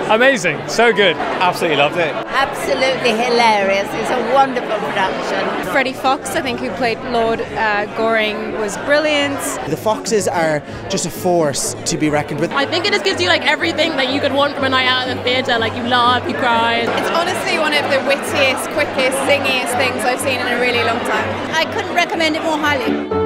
Amazing, so good. Absolutely loved it. Absolutely hilarious. It's a wonderful production. Freddie Fox, I think, who played Lord Goring, was brilliant. The Foxes are just a force to be reckoned with. I think it just gives you like everything that you could want from a night out in the theatre. Like you laugh, you cry. It's honestly one of the wittiest, quickest, zingiest things I've seen in a really long time. I couldn't recommend it more highly.